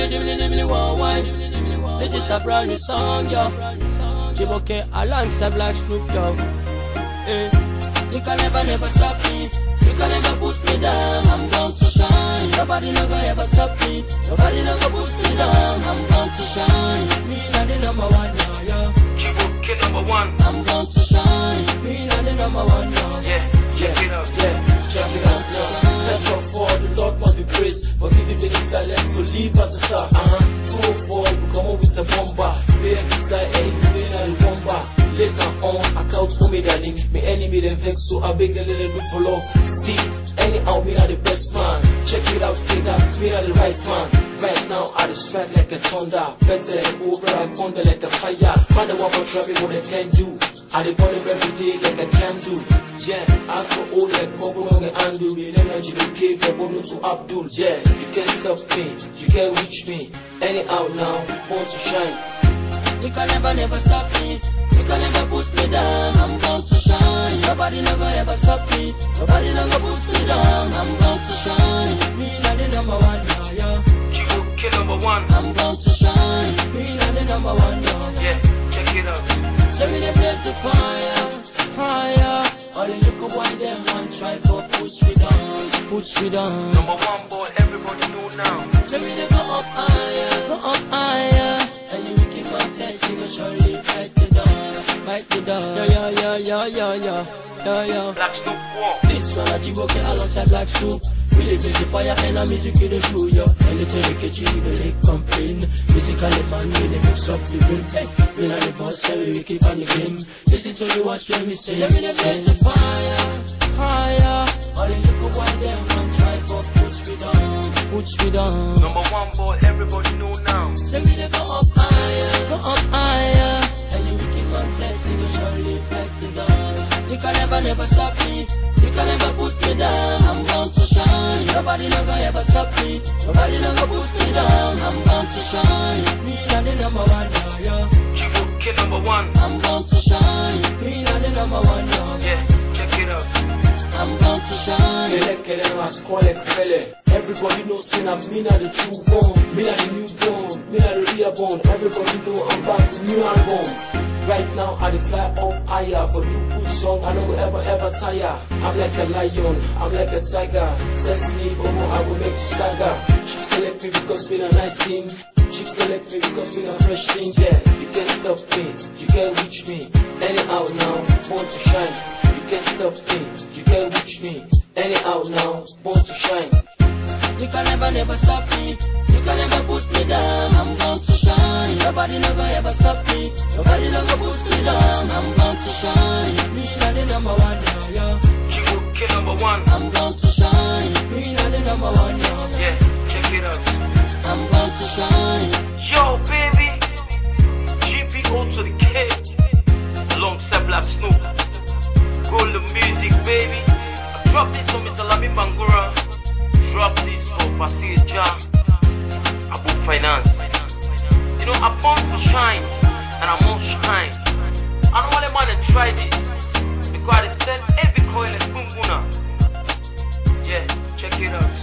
This is a brand new song, yo. Jiboke alongside Black Snoop, yo. You can never stop me. You can never put me down. I'm bound to shine. Nobody no gonna ever stop me. Nobody no gonna put me down. I'm bound to shine. Me not the number one, yo. Jiboke #1. I'm bound to shine. Me not the number one, yo. Check it out. Check it out, yo. First of all, the Lord must be praised for giving me this talent to live as a star. 204, we come up with a bomber. Play beside a winner, the bomber. Later on, I count on me, darling. Me enemy, them vex, so I beg a little bit for love. See, anyhow, me not the best man. Check it out, nigga, me not the right man. Right now, I strike like a thunder. Better than Cobra, I'm under like a fire. Man, the one for trouble, what I can do. I depend on every day like I can do. Yeah, I'm for all like Kobo and Andu. The energy to keep the Bono to Abdul. Yeah, you can't stop me, you can't reach me. Anyhow now, born to shine. You can never stop me. You can never put me down. I'm bound to shine. Nobody no gonna ever stop me. Nobody no gonna put me down. I'm bound to shine. Me not the number one, yo. Jiboke #1. I'm bound to shine. Me not the number one, yo. Check it out. Send me the place to fire, fire. All the little boy them want try for push me down, push me down. #1 boy, everybody know now. Send me to go up higher. And you wicked contest, you go surely bite the door. Yo. Black Snoop walk. This one a Jiboke alongside Black Snoop. Really bring the fire and a music in the blue, yo. And it's a catchy, you don't like complain. Musically, man, we they mix up the rhythm. Hey, we not the boss, so we keep on the game. Listen to the words when we say. Send me the place to fire. All the little boy, them want try for push me down. #1 boy, everybody know now. Send me to go up higher. And you wicked contest, you go surely back the dance. You can never stop me. You can never put me down. I'm bound to shine. Nobody no gonna ever stop me. Nobody no gonna put me down. I'm bound to shine. Me not the number one, yo. Jiboke #1. I'm bound to shine. Me not the number one, yo. Check it out. I'm bound to shine. Everybody knows I'm me not the true born. Me not the newborn. Me not the real born. Everybody know I'm back with new album. Right now, I fly up higher for do good song. I don't ever tire. I'm like a lion, I'm like a tiger. Test me, Bobo, I will make you stagger. Chicks select me because we're a nice team. Chicks select me because we're a fresh thing. Yeah, you can't stop me, you can't reach me. Anyhow now, born to shine. You can't stop me, you can't reach me. Anyhow now, born to shine. You can never stop me. You can never put me down. I'm bound to shine. Nobody no gonna ever stop me. Nobody no gonna put me down. I'm bound to shine. Me not the number one, yo. Jiboke #1. I'm bound to shine. Me not the number one, yo. Check it out. I'm bound to shine. Yo, baby. GPO to the K. Alongside Black Snoop. Golden music, baby. I drop this for Mr. Lamin Bangura. Drop this for Pasir Jah. Abu Finance. You know, I'm born to shine. And I'm on shine. I don't want a man to try this. Because I send every coin like Bunguna. Check it out.